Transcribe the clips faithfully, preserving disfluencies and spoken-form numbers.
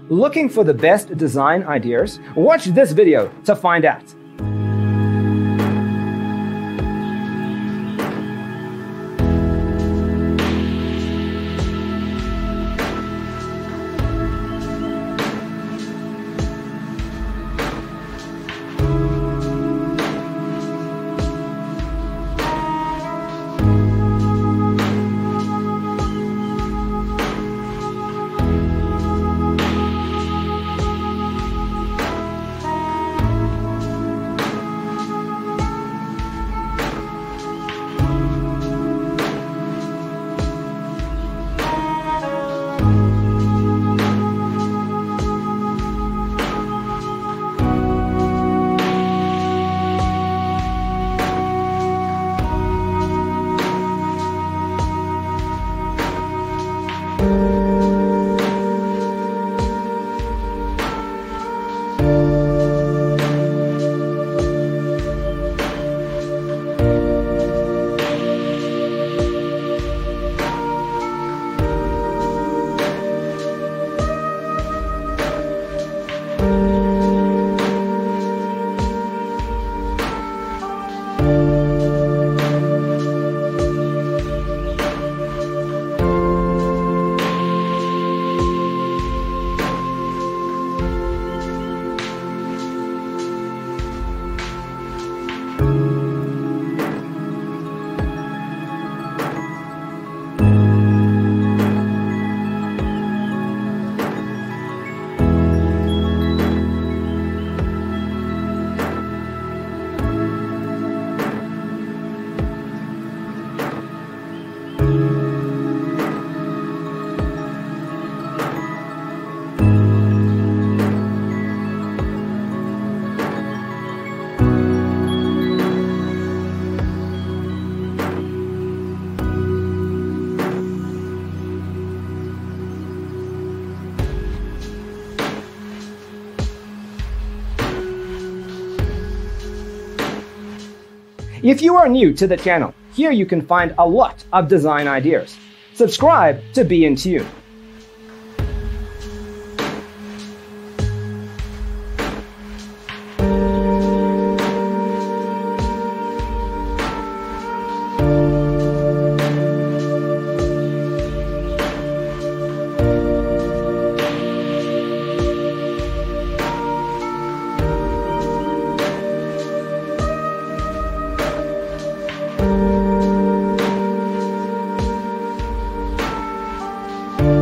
Looking for the best design ideas? Watch this video to find out. If you are new to the channel, here you can find a lot of design ideas. Subscribe to be in tune. you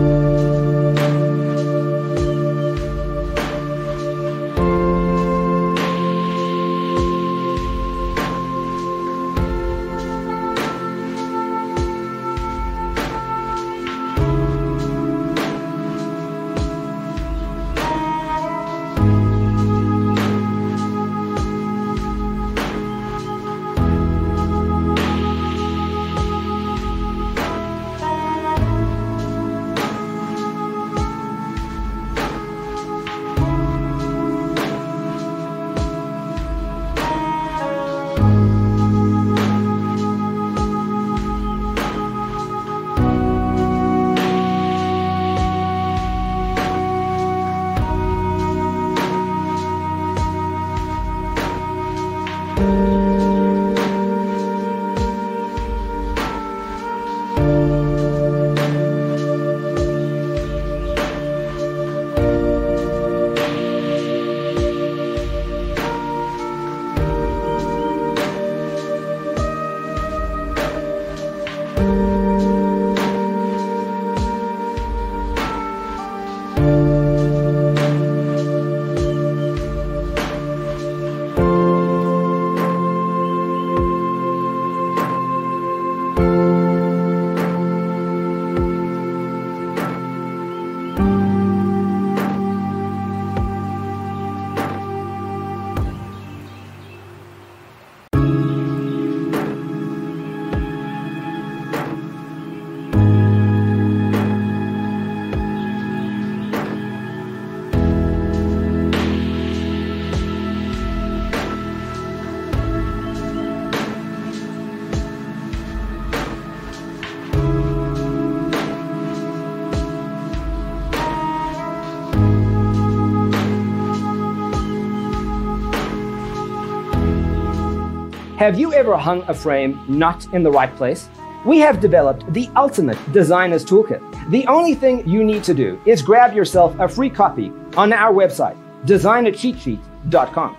Have you ever hung a frame not in the right place? We have developed the ultimate designer's toolkit. The only thing you need to do is grab yourself a free copy on our website, designer cheat sheet dot com.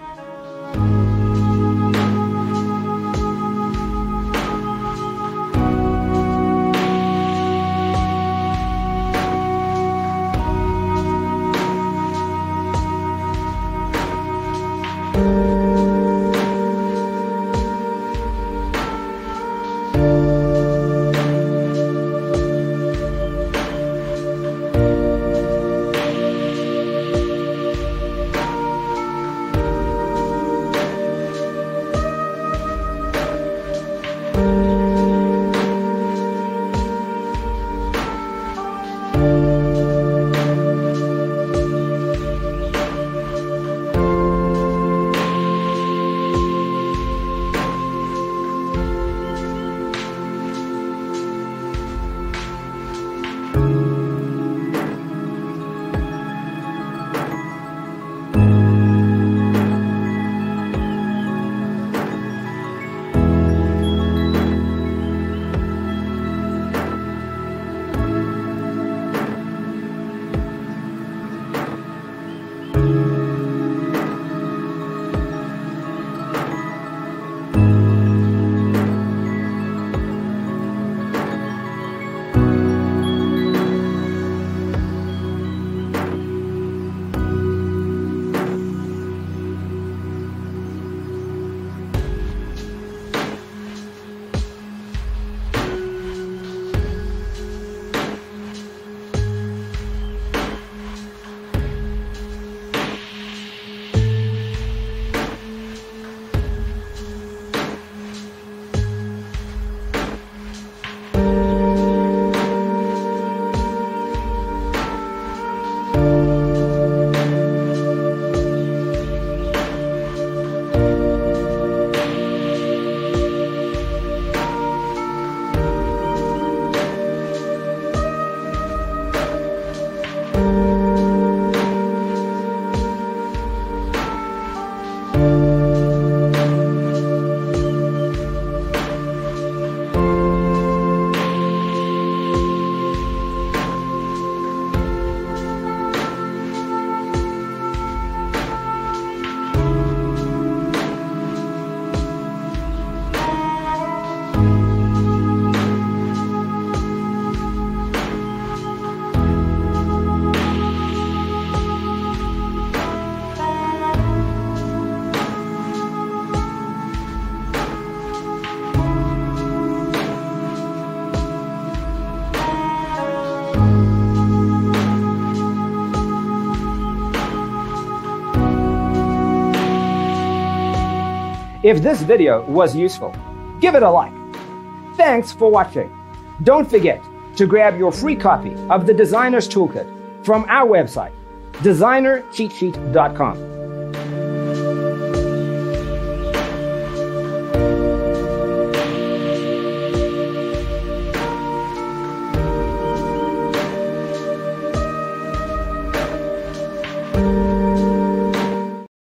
If this video was useful, give it a like. Thanks for watching. Don't forget to grab your free copy of the Designer's Toolkit from our website, designer cheat sheet dot com.